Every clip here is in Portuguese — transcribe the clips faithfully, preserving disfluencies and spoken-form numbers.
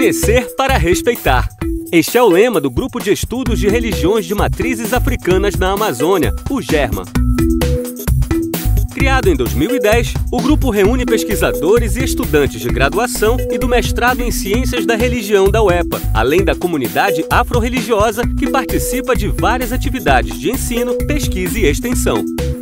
Conhecer para respeitar. Este é o lema do Grupo de Estudos de Religiões de Matrizes Africanas na Amazônia, o GERMA. Criado em dois mil e dez, o grupo reúne pesquisadores e estudantes de graduação e do mestrado em Ciências da Religião da U E P A, além da comunidade afro-religiosa que participa de várias atividades de ensino, pesquisa e extensão.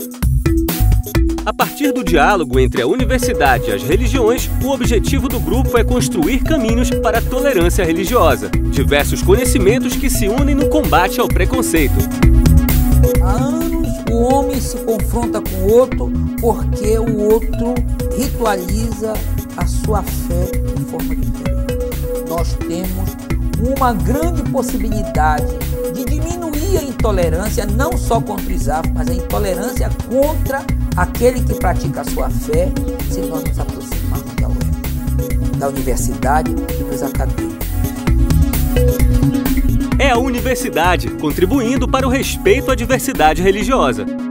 A partir do diálogo entre a universidade e as religiões, o objetivo do grupo é construir caminhos para a tolerância religiosa, diversos conhecimentos que se unem no combate ao preconceito. Há anos o homem se confronta com o outro porque o outro ritualiza a sua fé de forma diferente. Nós temos uma grande possibilidade de diminuir a intolerância, não só contra o isafo, mas a intolerância contra aquele que pratica a sua fé, se nós nos aproximarmos da U E P A, da universidade e dos acadêmicos. É a universidade contribuindo para o respeito à diversidade religiosa.